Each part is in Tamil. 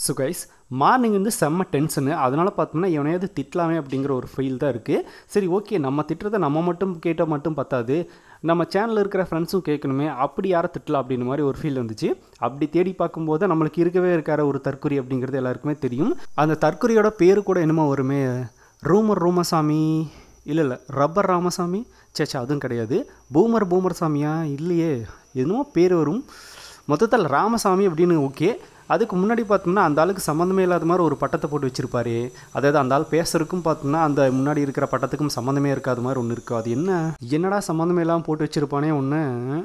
ஸோ கைஸ் மார்னிங் வந்து செம்ம டென்ஷனு. அதனால் பார்த்தோம்னா இவனையாவது திட்டலாமே அப்படிங்கிற ஒரு ஃபீல் தான் இருக்குது. சரி ஓகே, நம்ம திட்டுறதை நம்ம மட்டும் கேட்டால் மட்டும் பத்தாது, நம்ம சேனலில் இருக்கிற ஃப்ரெண்ட்ஸும் கேட்கணுமே, அப்படி யாரை திட்டலாம் அப்படின்னு மாதிரி ஒரு ஃபீல் வந்துச்சு. அப்படி தேடி பார்க்கும்போது நம்மளுக்கு இருக்கவே இருக்கிற ஒரு தற்குறி அப்படிங்கிறது எல்லாருக்குமே தெரியும். அந்த தற்குறியோட பேர் கூட என்னமோ வருமே, ராமசாமி, இல்லை ரப்பர் ராமசாமி, சேச்சா அதுவும் கிடையாது, பூமர் சாமியா, இல்லையே என்னமோ பேர் வரும். மொத்தத்தில் ராமசாமி அப்படின்னு ஓகே. அதுக்கு முன்னாடி பார்த்தோம்னா அந்த ஆளுக்கு சம்மந்தமே இல்லாத மாதிரி ஒரு பட்டத்தை போட்டு வச்சுருப்பாரு. அதாவது அந்த ஆள் பேசுறதுக்கும் பார்த்தோம்னா அந்த முன்னாடி இருக்கிற பட்டத்துக்கும் சம்மந்தமே இருக்காத மாதிரி ஒன்று இருக்கும். அது என்னடா சம்மந்தமே இல்லாமல் போட்டு வச்சுருப்பானே ஒன்று,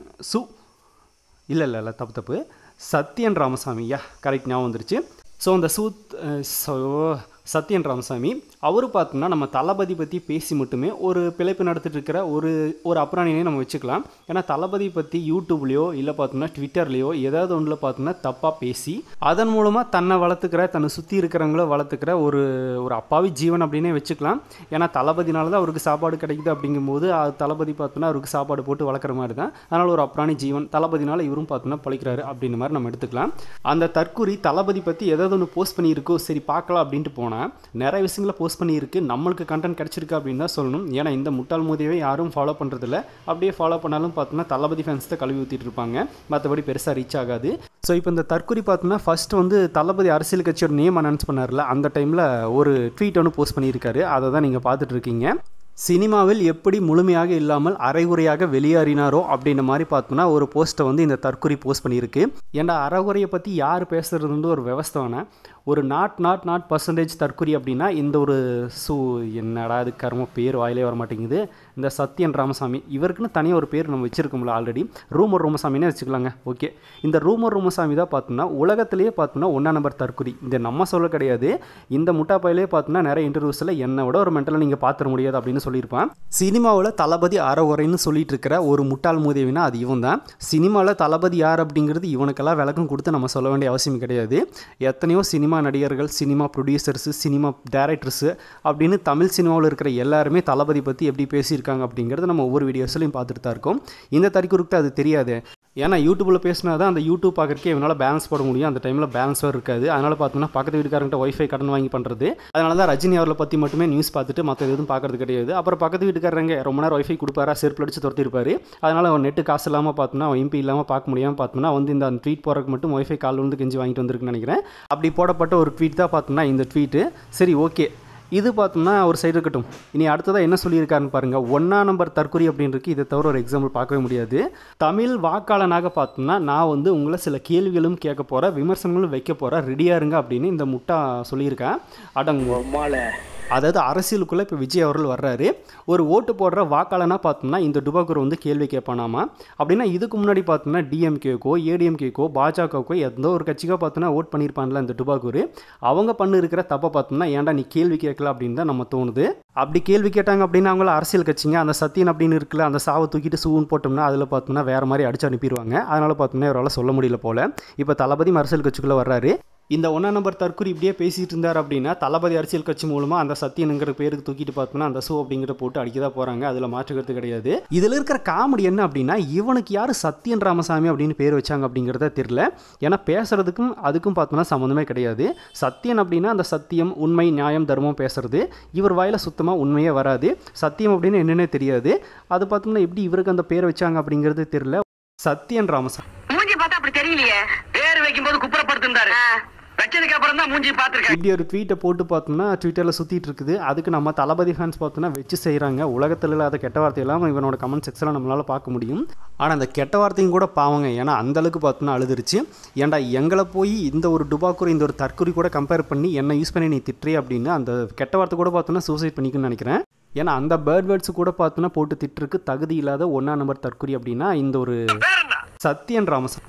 இல்லை தப்பு சத்யன் ராமசாமி, கரெக்ட் ஞாபகம் வந்துருச்சு. ஸோ அந்த சத்யன் ராமசாமி அவர் பார்த்தோம்னா நம்ம தளபதி பற்றி பேசி மட்டுமே ஒரு பிழைப்பு நடத்திட்டு இருக்கிற ஒரு அப்ராணினே நம்ம வச்சுக்கலாம். ஏன்னா தளபதி பற்றி யூடியூப்லேயோ இல்லை பார்த்தோம்னா ட்விட்டர்லேயோ ஏதாவது ஒன்றில் பார்த்தோம்னா தப்பாக பேசி அதன் மூலமாக தன்னை வளர்த்துக்கிற, தன்னை சுற்றி இருக்கிறவங்கள வளர்த்துக்கிற ஒரு அப்பாவி ஜீவன் அப்படின்னே வச்சுக்கலாம். ஏன்னா தளபதினால தான் அவருக்கு சாப்பாடு கிடைக்குது அப்படிங்கும்போது அது தளபதி பார்த்தோன்னா அவருக்கு சாப்பாடு போட்டு வளர்க்குற மாதிரி தான். அதனால் ஒரு அப்ராணி ஜீவன், தளபதினால இவரும் பார்த்தோன்னா பழிக்கிறாரு அப்படின்ற மாதிரி நம்ம எடுத்துக்கலாம். அந்த தற்குறி தளபதி பற்றி ஏதாவது ஒன்று போஸ்ட் பண்ணியிருக்கோ, சரி பார்க்கலாம் அப்படின்ட்டு போனால் நிறைய விஷயங்களை போஸ்ட் பண்ணியிருக்கு. நம்மளுக்கு கண்டென்ட் கிடச்சிருக்கு அப்படின்னு தான் சொல்லணும். ஏன்னா இந்த முட்டாள் மோதியவே யாரும் ஃபாலோ பண்ணுறதில்ல. அப்படியே ஃபாலோ பண்ணாலும் பார்த்தோம்னா தளபதி ஃபேன்ஸ் தான் கழுவி ஊற்றிட்டு இருப்பாங்க, மற்றபடி பெருசாக ரீச் ஆகாது. ஸோ இப்போ இந்த தற்குறி பார்த்தோம்னா ஃபஸ்ட்டு வந்து தளபதி அரசியல் கட்சியோட நேம் அனௌன்ஸ் பண்ணார்ல, அந்த டைமில் ஒரு ட்வீட் ஒன்று போஸ்ட் பண்ணியிருக்காரு. அதை தான் நீங்கள் பார்த்துட்டு இருக்கீங்க. சினிமாவில் எப்படி முழுமையாக இல்லாமல் அரைகுறையாக வெளியேறினாரோ அப்படின்ற மாதிரி பார்த்தோம்னா ஒரு போஸ்ட்டை வந்து இந்த தற்குறி போஸ்ட் பண்ணியிருக்கு. ஏன்டா அரைகுறையை பற்றி யார் பேசுகிறது வந்து ஒரு விவஸ்தான ஒரு நாட் பர்சன்டேஜ் தற்குறி அப்படின்னா இந்த ஒரு என்னடா அது கர்ம பேர் வாயிலே வர மாட்டேங்குது, இந்த சத்யன் ராமசாமி இவருக்குன்னு தனியாக ஒரு பேர் நம்ம வச்சுருக்கோம்ல ஆல்ரெடி, ரூமர் ராமசாமினே வச்சுக்கலாங்க. ஓகே, இந்த ரூமர் ராமசாமி தான் பார்த்தோம்னா உலகத்திலேயே பார்த்தோம்னா 1 நம்பர் தற்குறி. இந்த நம்ம சொல்ல கிடையாது, இந்த முட்டாப்பையிலே பார்த்தோம்னா நிறைய இன்டர்வியூஸில் என்னை விட ஒரு மென்டலை நீங்கள் பார்த்துட முடியாது அப்படின்னு சொல்லியிருப்பான். சினிமாவில் தளபதி அறகுறைன்னு சொல்லிட்டு இருக்கிற ஒரு முட்டாள் மூதேவினா அது இவன் தான். சினிமாவில் தளபதி யார் அப்படிங்கிறது இவனுக்கெல்லாம் விளக்கம் கொடுத்து நம்ம சொல்ல வேண்டிய அவசியம் கிடையாது. எத்தனையோ சினிமா நடிகர்கள், சினிமா ப்ரொடியூசர்ஸு, சினிமா டைரக்டர்ஸு அப்படின்னு தமிழ் சினிமாவில் இருக்கிற எல்லாருமே தளபதி பற்றி எப்படி பேசியிருக்காங்க அப்படிங்கிறது நம்ம ஒவ்வொரு வீடியோஸ்லையும் பார்த்துட்டு தான் இருக்கோம். இந்த தற்குறிக்கு அது தெரியாது. ஏன்னா யூடியூப்பில் பேசினா தான் அந்த யூடியூப் பார்க்குறக்கே இவனால் பேலன்ஸ் போட முடியும். அந்த டைமில் பேலன்ஸாக இருக்காது. அதனால் பார்த்தோம்னா பக்கத்து வீட்டுக்காரங்கிட்ட ஒய்ஃபை கடன் வாங்கி பண்ணுறது. அதனால தான் ரஜினி அவர்களை பற்றி மட்டுமே நியூஸ் பார்த்துட்டு மற்ற எதுவும் பார்க்குறது கிடையாது. அப்புறம் பக்கத்து வீட்டுக்காரங்க ரொம்ப நேரம் ஒய்ஃபை கொடுப்பாரா, செருப்பு அடிச்சு துரத்திருப்பாரு. அதனால் அவன் நெட்டு காசு இல்லாமல் பார்த்தோம்னா எம்பி இல்லாமல் பார்க்க முடியாமல் பார்த்தோம்னா வந்து இந்த ட்வீட் போகிறதுக்கு மட்டும் ஒய்ஃபை கால் வந்து கெஞ்சி வாங்கிட்டு வந்திருக்குன்னு நினைக்கிறேன். அப்படி போடப்பட்ட ஒரு ட்வீட் தான் பார்த்தோம்னா இந்த ட்வீட்டு. சரி ஓகே, இது பார்த்தோம்னா ஒரு சைடு இருக்கட்டும். இனி அடுத்ததாக என்ன சொல்லியிருக்காருன்னு பாருங்கள். 1 நம்பர் தற்குறி அப்படின்றது இதை தவிர ஒரு எக்ஸாம்பிள் பார்க்கவே முடியாது. தமிழ் வாக்காளனாக பார்த்தோம்னா நான் வந்து உங்களை சில கேள்விகளும் கேட்க போகிறேன், விமர்சனங்களும் வைக்க போகிறேன், ரெடியாக இருங்க அப்படின்னு இந்த முட்டா சொல்லியிருக்கேன். அடங்குமால, அதாவது அரசியலுக்குள்ளே இப்போ விஜய் அவர்கள் வர்றாரு. ஒரு ஓட்டு போடுற வாக்காளனாக பார்த்தோம்னா இந்த டுபாக்கூர் வந்து கேள்வி கேட்பானாமா. அப்படின்னா இதுக்கு முன்னாடி பார்த்தோம்னா டிஎம்கேக்கோ ஏடிஎம்கேக்கோ பாஜகவுக்கோ எந்த ஒரு கட்சிக்கோ பார்த்தோன்னா ஓட் பண்ணியிருப்பான்ல இந்த டுபாக்கூர், அவங்க பண்ணிருக்கிற தப்பை பார்த்தோம்னா ஏன்டா நீ கேள்வி கேட்கல அப்படின்னு தான் நம்ம தோணுது. அப்படி கேள்வி கேட்டாங்க அப்படின்னா அவங்கள அரசியல் கட்சிங்க அந்த சத்தியன் அப்படின்னு இருக்குல்ல, அந்த சாவை தூக்கிட்டு சூன்னு போட்டோம்னா அதில் பார்த்தோம்னா வேறு மாதிரி அடிச்சு அனுப்பிடுவாங்க. அதனால் பார்த்தோம்னா இவரால் சொல்ல முடியல போல். இப்போ தளபதி அரசியல் கட்சிக்குள்ளே வர்றாரு. இந்த 1 நம்பர் தற்குறி இப்படியே பேசிகிட்டு இருந்தார் அப்படின்னா தளபதி அரசியல் கட்சி மூலமாக அந்த சத்தியனுங்கிற பேருக்கு தூக்கிட்டு பார்த்தோம்னா அந்த ஷோ அப்படிங்கிற போட்டு அடிக்க தான் போகிறாங்க. அதில் மாற்றுக்கிறது கிடையாது. இதில் இருக்கிற காமெடி என்ன அப்படின்னா இவனுக்கு யார் சத்யன் ராமசாமி அப்படின்னு பேர் வச்சாங்க அப்படிங்கிறத தெரியல. ஏன்னா பேசுகிறதுக்கும் அதுக்கும் பார்த்தோம்னா சம்மந்தமே கிடையாது. சத்தியன் அப்படின்னா அந்த சத்தியம், உண்மை, நியாயம், தர்மம் பேசுறது. இவர் வாயில் சுத்தமாக உண்மையே வராது. சத்தியம் அப்படின்னு என்னன்னே தெரியாது. அது பார்த்தோம்னா எப்படி இவருக்கு அந்த பேர் வச்சாங்க அப்படிங்கிறது தெரியல. சத்யன் ராமசாமி மூஞ்சி பார்த்தா அப்படி தெரியலையே, பேர் வைக்கும்போது குப்புறப்படுத்திருந்தாரு. இப்படி ஒரு ட்வீட்டை போட்டு பார்த்தோம்னா ட்விட்டரில் சுற்றிட்டு இருக்குது. அதுக்கு நம்ம தளபதி ஃபேன்ஸ் பார்த்தோம்னா வச்சு செய்கிறாங்க. உலகத்தில் இல்லாத கெட்ட வார்த்தையெல்லாம் இவனோட கமெண்ட் செக்ஷனில் நம்மளால் பார்க்க முடியும். ஆனால் அந்த கெட்ட வார்த்தையும் கூட பாவங்க. ஏன்னா அந்தளவுக்கு பார்த்தோம்னா அழுதுருச்சு. ஏன்டா எங்களை போய் இந்த ஒரு டுபாக்கூர் இந்த ஒரு தற்குறி கூட கம்பேர் பண்ணி என்னை யூஸ் பண்ணி நீ திட்டுறே அப்படின்னு அந்த கெட்ட வார்த்தை கூட பார்த்தோம்னா சூசைட் பண்ணிக்கணும்னு நினைக்கிறேன். ஏன்னா அந்த பேர்ட் வேர்ட்ஸ் கூட பார்த்தோன்னா போட்டு திட்டுருக்கு தகுதி இல்லாத 1 நம்பர் தற்குறி அப்படின்னா இந்த ஒரு சத்யன் ராமசாமி.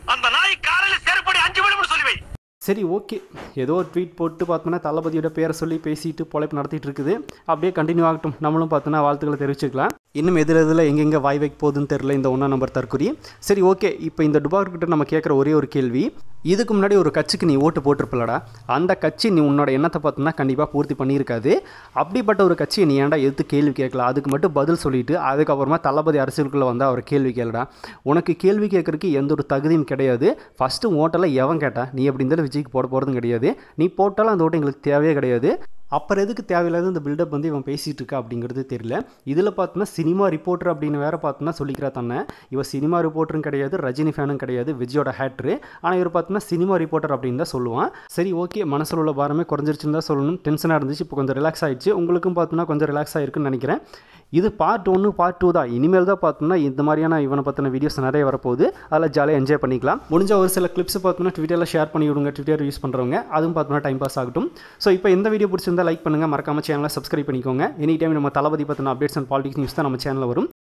சரி ஓகே, ஏதோ ஒரு ட்வீட் போட்டு பார்த்தோன்னா தளபதியோட பேரை சொல்லி பேசிட்டு பொழைப்பு நடத்திட்டு இருக்குது. அப்படியே கண்டினியூ ஆகட்டும். நம்மளும் பார்த்தோன்னா வாழ்த்துக்களை தெரிவிச்சுக்கலாம். இன்னும் எதில் எங்கெங்கே வாய் வைக்க போகுதுன்னு தெரில இந்த 1ஆம் நம்பர் தற்குறி. சரி ஓகே, இப்போ இந்த டுபாக்கிட்ட நம்ம கேட்குற ஒரே ஒரு கேள்வி, இதுக்கு முன்னாடி ஒரு கட்சிக்கு நீ ஓட்டு போட்டிருப்பலடா, அந்த கட்சி நீ உன்னோட எண்ணத்தை பார்த்தோன்னா கண்டிப்பாக பூர்த்தி பண்ணியிருக்காது. அப்படிப்பட்ட ஒரு கட்சியை நீ ஏன்டா எதிர்த்து கேள்வி கேட்கலாம், அதுக்கு மட்டும் பதில் சொல்லிவிட்டு அதுக்கப்புறமா தளபதி அரசியலுக்குள்ளே வந்து அவர் கேள்வி கேளுடா. உனக்கு கேள்வி கேட்குறதுக்கு எந்த ஒரு தகுதியும் கிடையாது. ஃபஸ்ட்டு ஓட்டெல்லாம் எவன் கேட்டா, நீ எப்படி இருந்தாலும் விஜய்க்கு போட போகிறதும் கிடையாது. நீ போட்டாலும் அந்த ஓட்டு எங்களுக்கு தேவையே கிடையாது. அப்புறம் எதுக்கு தேவையில்லாத இந்த பில்டப் வந்து இவன் பேசிகிட்டு இருக்கா அப்படிங்கிறது தெரியல. இதில் பார்த்தோன்னா சினிமா ரிப்போர்ட்டர் அப்படின்னு வேறு பார்த்தோன்னா சொல்லிக்கிறா தானே. இவன் சினிமா ரிப்போர்ட்டரும் கிடையாது, ரஜினி ஃபேனும் கிடையாது, விஜயோட ஹேட்ரு. ஆனால் இவர் பார்த்தோன்னா சினிமா ரிப்போர்ட்டர் அப்படின்னு தான் சொல்லுவான். சரி ஓகே, மனசில் உள்ள பாரமே குறைஞ்சிருச்சுன்னு தான் சொல்லணும். டென்ஷனாக இருந்துச்சு, இப்போ கொஞ்சம் ரிலாக்ஸ் ஆகிடுச்சு. உங்களுக்கும் பார்த்தோன்னா கொஞ்சம் ரிலாக்ஸ் ஆகிருக்குன்னு நினைக்கிறேன். இது பார்ட் 1 பார்ட் 2 தான். இனிமேல் தான் பார்த்தோம்னா இந்த மாதிரியான இவனை பற்றின வீடியோஸ் நிறைய வரப்போகுது. அதில் ஜாலியாக என்ஜாய் பண்ணிக்கலாம். முடிஞ்ச ஒரு சில கிளிப்ஸ் பார்த்தோம்னா ட்விட்டரில் ஷேர் பண்ணி விடுங்க, ட்விட்டர் யூஸ் பண்ணுறவங்க. அதுவும் பார்த்தோம்னா டைம் பாஸ் ஆகட்டும். ஸோ இப்போ இந்த வீடியோ பிடிச்சிருந்தா லைக் பண்ணுங்கள், மறக்காம சேனலை சப்ஸ்கிரைப் பண்ணிக்கோங்க. எனி டைம் நம்ம தளபதி பற்றின அப்டேட்ஸ் அண்ட் பாலிடிக்ஸ் நியூஸ் தான் நம்ம சேனலில் வரும்.